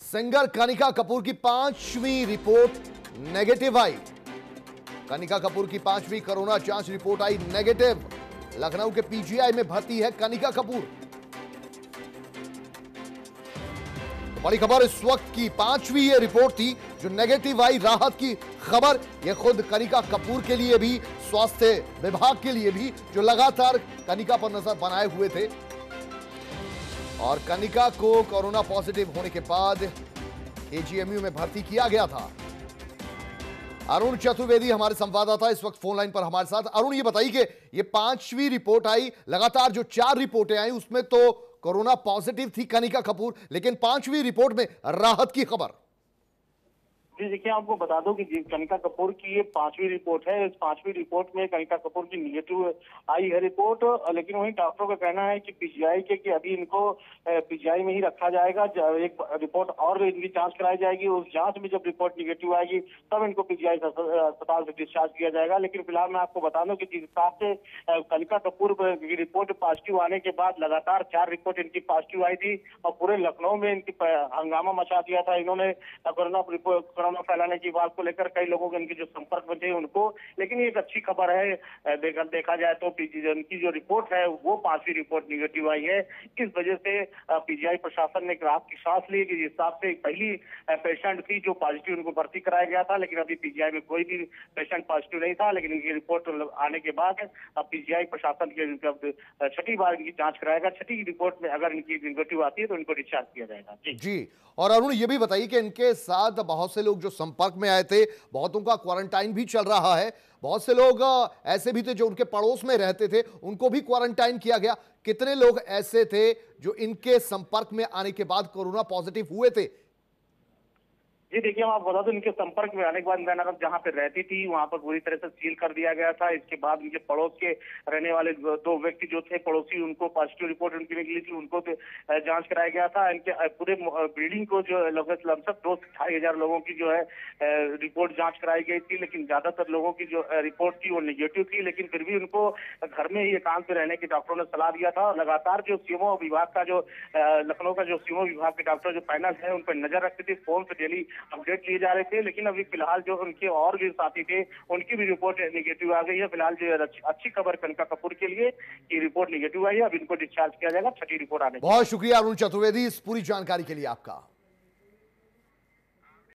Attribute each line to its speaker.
Speaker 1: Singer Kanika Kapoor की 5वीं report negative आई। कनिका कपूर की 5वीं कोरोना जांच रिपोर्ट आई नेगेटिव। लखनऊ के पीजीआई में भर्ती है कनिका कपूर। तो बड़ी खबर इस वक्त की 5वीं ये रिपोर्ट थी जो नेगेटिव आई। राहत की खबर यह खुद कनिका कपूर के लिए भी, स्वास्थ्य विभाग के लिए भी, जो लगातार कनिका पर नजर बनाए हुए थे। और कनिका को कोरोना पॉजिटिव होने के बाद केजीएमयू में भर्ती किया गया था। अरुण चतुर्वेदी हमारे संवाददाता इस वक्त फोन लाइन पर हमारे साथ। अरुण, ये बताइए कि ये 5वीं रिपोर्ट आई, लगातार जो 4 रिपोर्टें आई उसमें तो कोरोना पॉजिटिव थी कनिका कपूर, लेकिन 5वीं रिपोर्ट में राहत की खबर।
Speaker 2: जी देखिए, आपको बता दूं कि कनिका कपूर की ये 5वीं रिपोर्ट है। इस 5वीं रिपोर्ट में कनिका कपूर की निगेटिव आई है रिपोर्ट, लेकिन वहीं डॉक्टरों का कहना है कि पीजीआई के कि अभी इनको पीजीआई में ही रखा जाएगा। एक रिपोर्ट और इनकी जांच कराई जाएगी। उस जांच में जब रिपोर्ट निगेटिव आएगी तब इनको पीजीआई अस्पताल से डिस्चार्ज किया जाएगा। लेकिन फिलहाल मैं आपको बता दूं कि जिस हिसाब से कनिका कपूर की रिपोर्ट पॉजिटिव आने के बाद लगातार 4 रिपोर्ट इनकी पॉजिटिव आई थी और पूरे लखनऊ में इनकी हंगामा मचा दिया था। इन्होंने कोरोना फैलाने की बात को लेकर कई लोगों के इनके जो संपर्क में थे उनको, लेकिन एक अच्छी खबर है। देखा जाए तो इनकी जो रिपोर्ट है वो 5वीं रिपोर्ट निगेटिव आई है। इस वजह से पीजीआई प्रशासन ने राहत की सांस ली कि जिस हिसाब से पहली पेशेंट थी जो पॉजिटिव उनको भर्ती कराया गया था, लेकिन अभी पीजीआई में कोई भी पेशेंट पॉजिटिव नहीं था। लेकिन इनकी रिपोर्ट आने के बाद अब पीजीआई प्रशासन के 6ठी बार इनकी जांच कराएगा। 6ठी रिपोर्ट में अगर इनकी निगेटिव आती है तो इनको डिस्चार्ज किया जाएगा।
Speaker 1: जी, और अरुण ये भी बताइए कि इनके साथ बहुत से लोग जो संपर्क में आए थे, बहुतों का क्वारंटाइन भी चल रहा है। बहुत से लोग ऐसे भी थे जो उनके पड़ोस में रहते थे, उनको भी क्वारंटाइन किया गया। कितने लोग ऐसे थे जो इनके संपर्क में आने के बाद कोरोना पॉजिटिव हुए थे?
Speaker 2: जी देखिए, हम आपको बता दें, इनके संपर्क में आने के बाद नगर जहां पे रहती थी वहां पर पूरी तरह से सील कर दिया गया था। इसके बाद इनके पड़ोस के रहने वाले 2 व्यक्ति जो थे पड़ोसी, उनको पॉजिटिव रिपोर्ट उनकी निकली थी, उनको जांच कराया गया था। इनके पूरे बिल्डिंग को जो लगभग 2-2.5 लोगों की जो है रिपोर्ट जांच कराई गई थी, लेकिन ज्यादातर लोगों की जो रिपोर्ट थी वो निगेटिव थी। लेकिन फिर भी उनको घर में ही एकांत में रहने की डॉक्टरों ने सलाह दिया था। लगातार जो सीएमओ विभाग का जो लखनऊ का जो सीएमओ विभाग के डॉक्टर जो पैनल है उन पर नजर रखते थे, फोन से डेली अपडेट लिए जा रहे थे। लेकिन अभी फिलहाल जो उनके और भी साथी थे उनकी भी रिपोर्ट निगेटिव आ गई है। फिलहाल जो अच्छी खबर कनिका कपूर के लिए कि रिपोर्ट निगेटिव आई है, अब इनको डिस्चार्ज किया जाएगा 6ठी रिपोर्ट आने।
Speaker 1: बहुत शुक्रिया अरुण चतुर्वेदी इस पूरी जानकारी के लिए आपका।